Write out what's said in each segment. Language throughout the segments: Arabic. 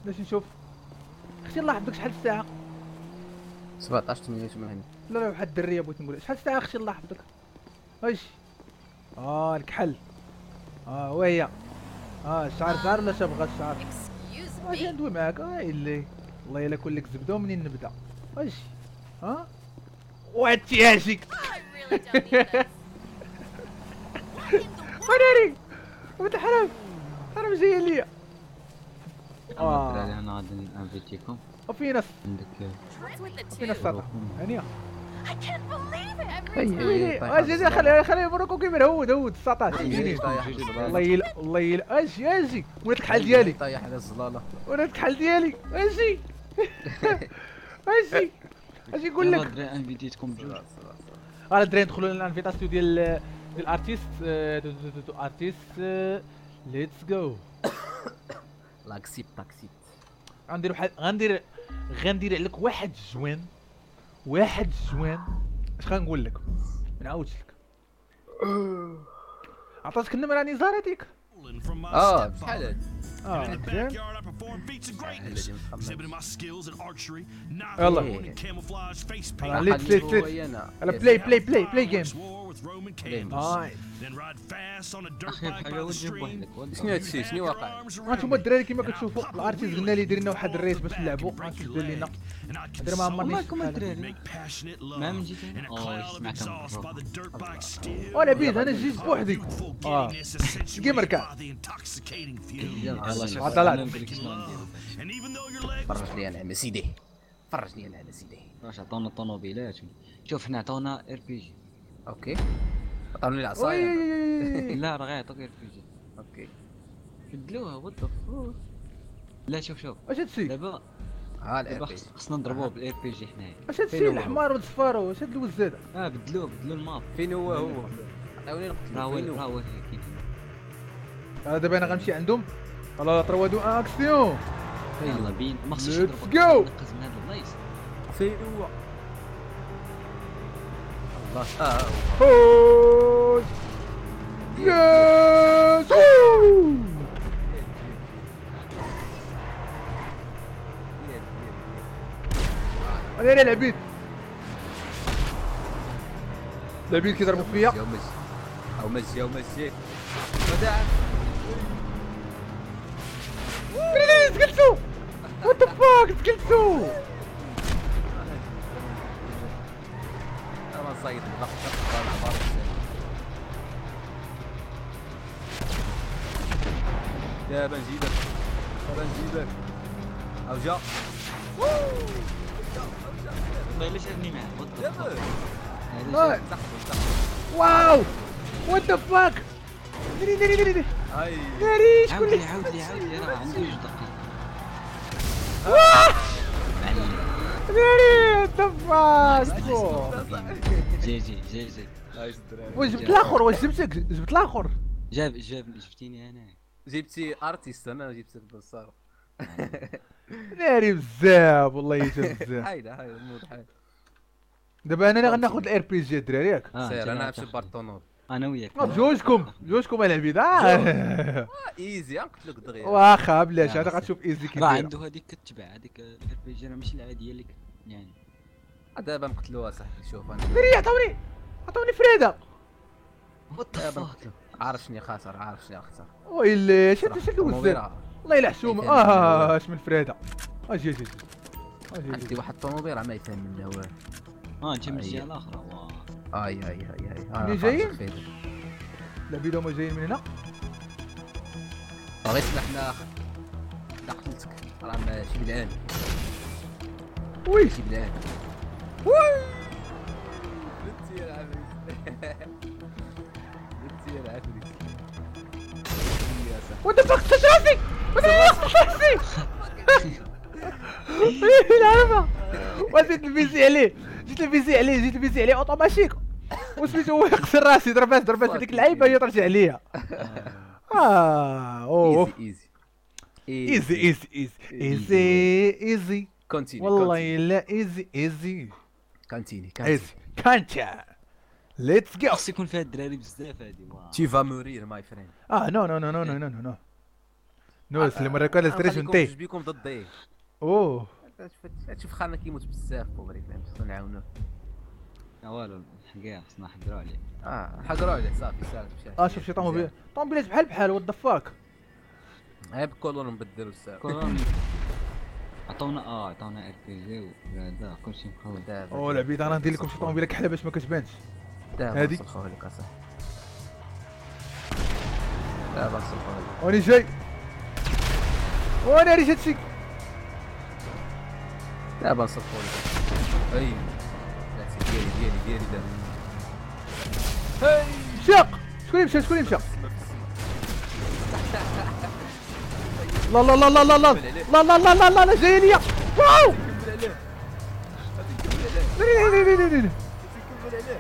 باش نشوف. اختي الله يحفظك شحال الساعه؟ 17 88. لا لا واحد الدريه بغيت نقول شحال الساعه اختي الله يحفظك. واش الكحل وهي الشعر زهر ولا شابغه الشعر؟ اجي ندوي معاك اللي والله الا كلك زبده ومنين نبدا. واش واتياجيك وناري ولد الحرام حرام جايه ليا. الدراري انا غادي انفيتيكم وفينا فينا السطح هانيه. اجي خلي يبركو كيما هود السطح والله يلا اجي ولات الكحل ديالي طايح على الزلاله ولات الكحل ديالي اجي اجي نقول لك الدراري انفيتيتكم بجوج. الدراري ندخلوا للانفيتاسيون ديال ارتيست ليتس جو. لاكسيب غندير واحد غندير عليك واحد الجوان اش غنقول لك ما نعاودش لك. عطاتك النمره راني زارتك بحال هاد مزيان يلا ليتس بلاي جيم نايس. اخي بحال ودي بوحدك شنو هادشي شنو واقع؟ هانتوما الدراري كيما كتشوفوا الارتيست قلنا لي دير لنا واحد الريس باش نلعبوا ما كيش دار لينا هادر ما عمرني مالكم الدراري ما من جيت معك وانا بيد انا جيت بوحدي جيمر كان عضلات فرج لي انا على سيدي واش عطونا الطوموبيلات. شوف حنا عطونا ار بي جي. اوكي عطاوني العصايه. لا راه غيعطوك ار بي جي. اوكي بدلوها وات لا شوف واش هادشي دابا الار بي خصنا نضربوه بالار بي جي حنايا. واش هادشي الحمار والصفار واش هاد الوزاد بدلوا الماب. فين هو عطاوني راه هو كاين. دابا انا غنمشي عندهم لا 3 2 اكسيون يلا بين ما خصنيش Let's نضربوا go. نقز من هاد البلايص. فين هو الله فوز يس انا العبيد كيضربوا فيا او مزي بليز قلتو وات ذا فاك قلتو انا صايد يا بنزيدك او جا والله الا شافني معاه واو وات ذا فاك دري هاي ناري شكون عاود اللي لي راه عندي 2 دقائق. ناري وات ذا فاك جي نايس الدراري. واش جبت الاخر جبت الاخر جبتيني انا. جبتي ارتيست انا جبت البصار. ناري بزاف والله بزاف. هايدا المود حايد. دابا انا اللي غناخذ الار بي جي الدراري ياك سير انا نمشي بارطونور. انا وياك جوجكم العبيد ايزي قلت لك دغيا. واخا بلاش انا غتشوف ايزي كي راه داير. عنده هذيك كتبع هذيك الار بي جي راه ماشي العاديه اللي يعني دابا نقتلوها صاحبي. شوف انا دري عطوني فريده وات دابا نقتلو. عارف شنو خاسر ويلي شد وزاد والله الا حشومه اش من فريده اجي عندي واحد الطوموبيل راه ما يفهم منها والو. انت مشي على الاخر هاي ملي جايين؟ العبيد هما جايين من هنا بغيت حنا قتلتك راه ماشي بالعين وي ماشي بالعين. بنتي يا العفريت يا صاحبي. وات ذا فاك راسي العرفه وزيد الفيزي عليه اوتوماتيك وسميتو هو يقصر راسي ضربات هذيك اللعيبه هي طرجع عليا. ايزي كونتيني والله الا ايزي كونتيني كانتا ليتس جو. خص يكون فيها الدراري بزاف هادي. تي فا مورير ماي فريند. نو نوس اللي مرة كان ستريش غنخليكم ونتي. جوج بيكم ضدي. اوه تشوف خانا كيموت بزاف بوبري فهمت، خصنا نعاونوه. والو الحقيقة خصنا نحضروا عليه. حقروا عليه صافي سالت مشى. شوف شي طوموبيل، طوموبيلات بحال وات ذا فاك. غير بكولون نبدلو الساعه. كورون عطونا عطونا ار بي جي وهذا كلشي مخول. اوه العبيد انا ندير لكم شي طوموبيله كحله باش ما كتبانش. دابا هادي. نصلحوها لك اصاحبي. دابا نصلحوها لك. واني جاي، وانا ريت هادشي. دابا نصلحوها لك. اي بلاتي ديالي دابا. هاي شاق شكون يمشى شكون يمشى؟ لا لا لا لا لا لا لا لا لا لا لا لا جايه ليا. واو كمل عليه. غادي نكمل عليه. لا لا لا لا لا لا. نكمل عليه.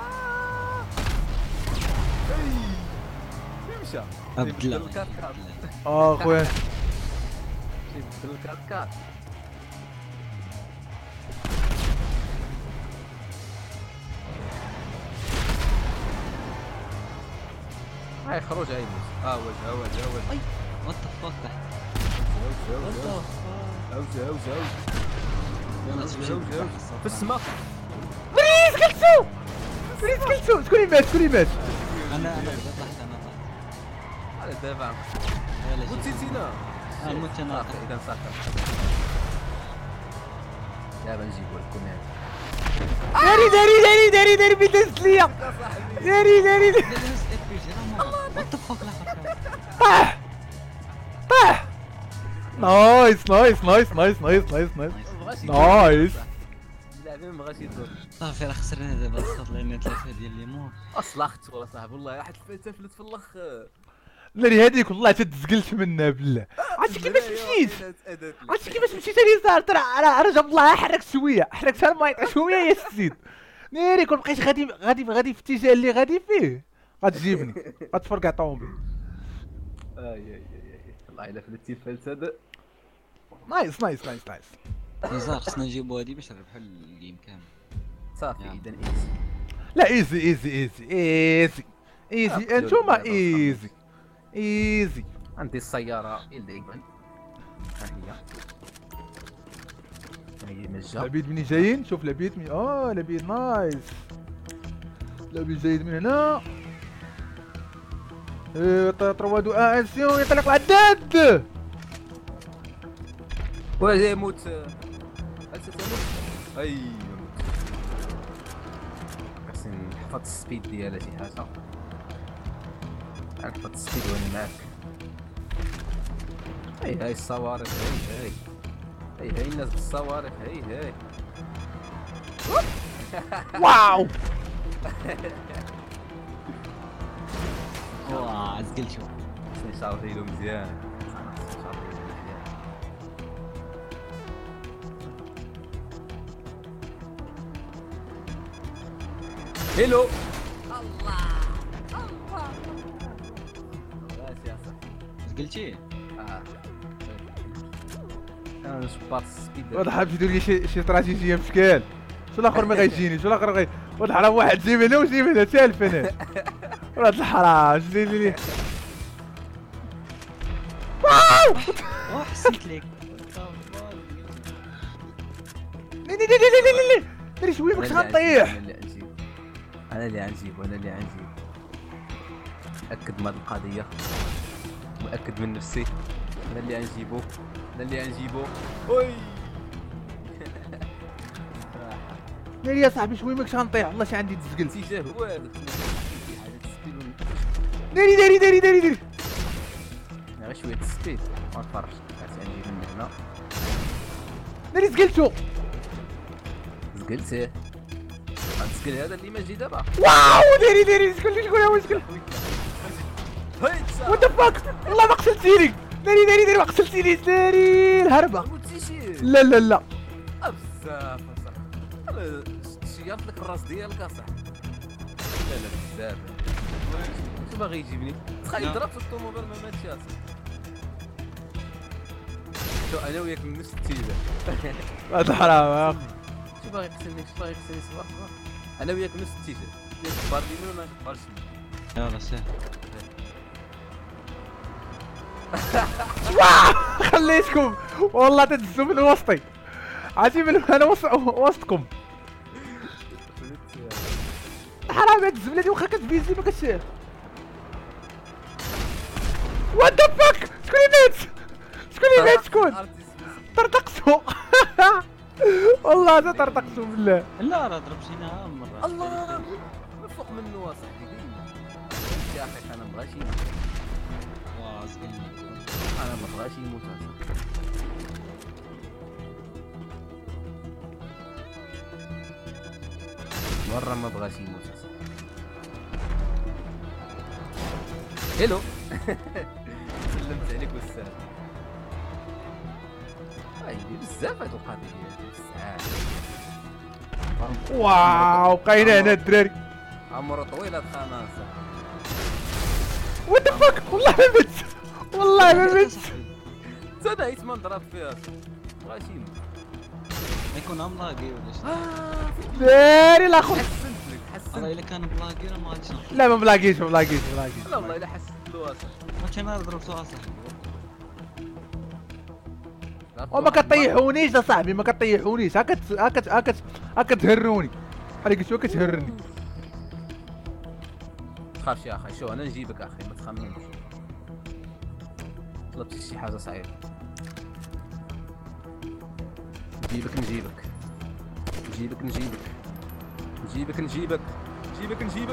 اي فين مشى؟ بدلا الكاركار. خويا بدل الكاركار. هاي خروج هاي موس. وجه اي وات ذا فاك تحت. في السماء. بريز كلتو بريز كلتو. شكون اللي مات شكون اللي مات؟ انا طحت على دابا يلا شوف. وتيتينا. الموت انا صافي اذا صافي دابا نجيبو لكم داري بيدز ليا. داري لا لا بس ار بي جي راه وات ذا فاك طاح. نايس نايس نايس نايس نايس نايس نايس نايس. اللاعبين مابغاش يدور. صافي راه خسرنا دابا الخط لان 3 ديال لي مور. اصلحت والله صاحبي والله واحد الفلت فلت في الاخر. ناري هذيك والله تدزقلت منها بالله. عرفتي كيفاش مشيت؟ عرفتي كيفاش مشيت اليسار؟ ترى راه جاب الله حركت شويه، حركتها ما يطيح شويه يا السيد. ناري كون بقيت غادي في الاتجاه اللي غادي فيه غتجيبني، غتفرقع طوموبيل. اي والله الا فلتي الفلت هذا. نايس نايس نايس نايس. نزار خصنا نجيبو هادي باش نربحو الجيم كامل. صافي يلا. اذا ايزي. لا ايزي ايزي ايزي ايزي ايزي انتوما ايزي ايزي. عندي السياره دائما. ها هي مجا. العبيد منين جايين؟ شوف العبيد من العبيد نايس. العبيد جايين من هنا. تروا دو اكسيون يطلق العداد. واش يموت؟ هل ستموت؟ اي خاصني نحفظ السبيد ديالها شي حاجه. نحفظ السبيد وانا معاك. هاي الصواريخ هاي الناس بالصواريخ هاي. واو عزقل شوف. خاصني نشارجي له مزيان. هيلو يا صاحبي. قلتي انا نشبط السبيد. واضح حاب يدير لي شي استراتيجيه مشكال. شو الاخر ما غيجيني شو الاخر واضح راه واحد جيب هنا وجيب هنا تالف هنا. ولاد الحرام شدي لي. حسيت لك. لا ديري شويه باش غنطيح. انا اللي غنجيبو متاكد من هاد القضيه، متاكد من نفسي. انا اللي غنجيبو وي. ناري يا صاحبي شويه ماكش غنطيح والله شي عندي تزقل. الاتجاه هو هذا. داري غير شويه السبيد ما تفرجش. غنجيب من هنا. ناري زقلتو. زقلتيه غنسكل هذا اللي ما جي دابا. واو داري زقلتو شكون هاي وات ذا فاك. والله ما قتلتيني. داري ما قتلتينيش. داري الهربه. لا بزاف انا شيرت لك الراس ديالك اصاحبي. لا بزاف شو باغي يجيبني؟ تخيل ضربت الطوموبيل ما ماتش اصاحبي. شو انا وياك من نفس الاتجاه. هذا حرام. شو باغي يقتلني صبر. انا وياك من نفس الاتجاه. ياك كبار لي ما كبرش. يلا سهل. واه خليتكم والله تدزوا من وسطي، عجيب انا وسطكم. حرام هاد الزبله واخا كتبيزي ما كتش. وات ذا فاك شكون اللي مات؟ شكون اللي مات؟ شكون؟ طرطقتو والله انا طرطقتو بالله. لا راه ضربتيناها مرة. الله فوق منه اصاحبي ديما. يا اخي انا مبغاش يموت. واه زين. انا مبغاش يموت اصاحبي. مرة ما بغاش يموت اصاحبي. هيلو سلمت عليك والسلام. بزاف هاد القضية بزاف. واو بقينا هنا الدراري. عمرو طويل هاد القناص. وات ذا فاك والله ما مت، والله ما مت. زاد عيت ما نضرب فيها بغاش يموت. يكون املاقي ولا شي. داري الاخر. حسنت لك حسنت. والله الا كان بلاقي راه ما غاديش نخرج. لا ما بلاقيش لا والله الا حسنت له اصاحبي. ما كان انا ضربتو اصاحبي. وما كطيحونيش اصاحبي، ما كطيحونيش، هاك تهروني بحال قلت لك كتهرني. تخافش يا اخي، شو انا نجيبك اخي ما تخممش. طلبتي شي حاجه صعيبه. نجيبك نجيبك نجيبك نجيبك نجيبك نجيبك نجيبك نجيبك.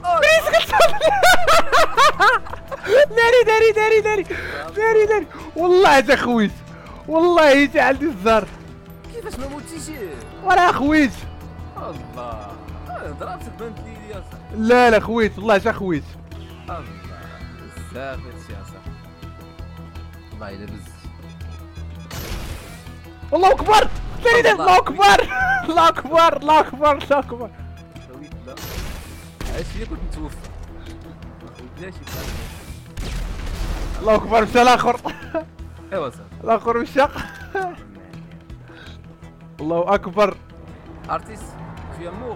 داري والله تا خويت، والله تا عندي الزهر. كيفاش ما موتيش؟ ولا خويت الله ضربتك بنت لي يا صاحبي. لا خويت والله تا خويت. الله بزاف هادشي يا صاحبي. والله الا بزاف. الله اكبر داري الله اكبر الله اكبر الله اكبر الله اكبر. خويت لا علاش فيا كنت متوفى ما خويتناش. الله اكبر مشى الاخر. ايوا صاحبي الاخر مشى. الله اكبر. ارتيست في موغ.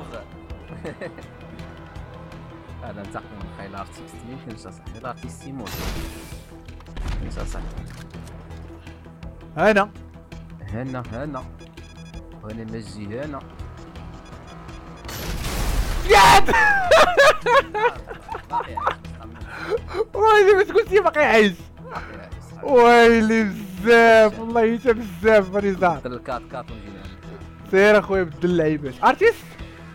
هذا نتاقم من خيل ارتيست يمكنش اصاحبي. الارتيست يموت يمكنش اصاحبي. هنا هنا وانا نجي هنا. ياد باقي عايش ويلي ما تقولش باقي عايش. ويلي بزاف والله حتى بزاف ريزار. بدل الكات كات ونجي سير اخويا بدل اللعيبات. ارتيست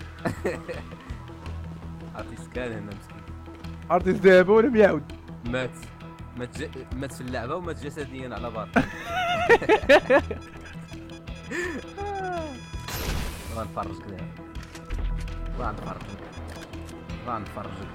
ارتيست كان هنا مسكين. ارتيست دابا ولا يعاود مات في اللعبه ومات جسديا على بعض. غنفرجك دابا غنفرجك.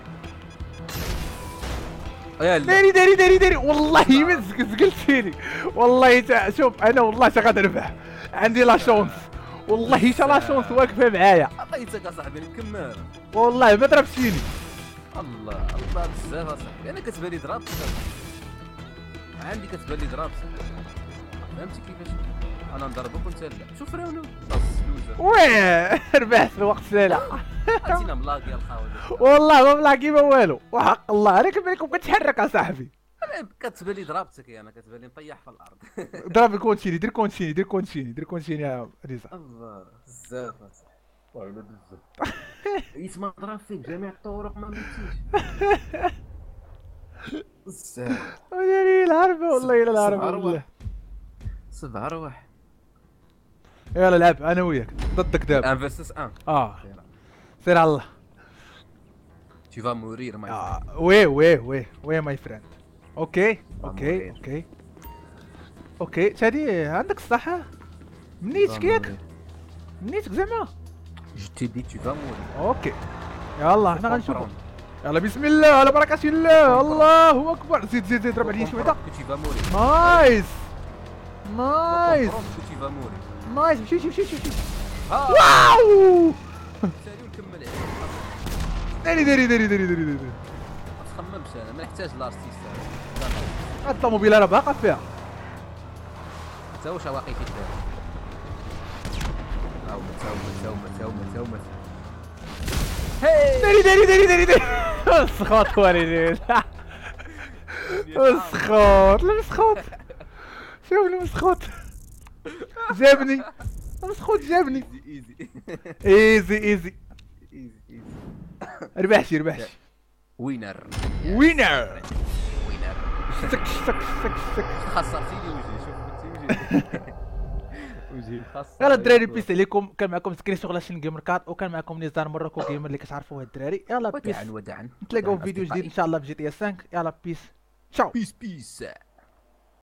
يا لا داري والله ما زقلتيني والله شوف انا والله تا غنربح، عندي لا شونس والله تا لا شونس واقفه معايا. عطيتك اصاحبي نكمل والله ما ضربتيني. الله بزاف اصاحبي. انا كتبان لي ضربت عندي كتبان لي ضربت. فهمتي كيفاش انا نضربك وانت لا. شوف راهو واه ربحت في الوقت سالا. عرفتينا ملاقي الخاوي. والله ما بلاقي ما والو وحق الله. انا كيفاش كتحرك اصاحبي. انا كتبان لي ضربتك انا كتبان لي مطيح في الارض. ضرب كونتيني دير كونتيني يا ريزا. الله بزاف والله بزاف. عييت ما ضرب فيك جميع الطرق ما مشيتيش. بزاف داري العربه والله الا العربه والله. 7 رواح. يلا لعب انا وياك ضدك دابا 1 فيرسس 1. سير على الله. Tu vas mourir my friend. وي ماي فريند. اوكي تادي عندك الصحة؟ منيتك ياك؟ منيتك زعما؟ Je te dis tu vas mourir. اوكي يلا حنا غنشوفو. يلا بسم الله على بركة الله. الله اكبر. زيد ضرب عليا شي وحدة. Tu vas mourir. نايس Tu vas mourir. نايس مشي واو سالي ونكمل عليك. داري ما تخممش انا ما نحتاج لارتيست. هاد الطوموبيله راه باقا فيها. حتى واش واقي فيك دابا. هاومت داري سخوت وريني. مسخوط المسخوط، شوف المسخوط جابني، المسخوط جابني. ايزي ايزي ايزي ايزي ايزي. ربحتي ربحتي. وينر وينر. وينر. سك سك سك سك. خسرتيني وجهي، شوف وجهي خسر. يلا الدراري بيس عليكم، كان معكم سكرين شغل لاشين جيمر كات، وكان معكم نزار مراكو جيمر اللي كتعرفوه الدراري. يلا بيس ودعا نتلاقاو في فيديو جديد ان شاء الله في جي تي اس 5. يلا بيس، تشاو. بيس بيس.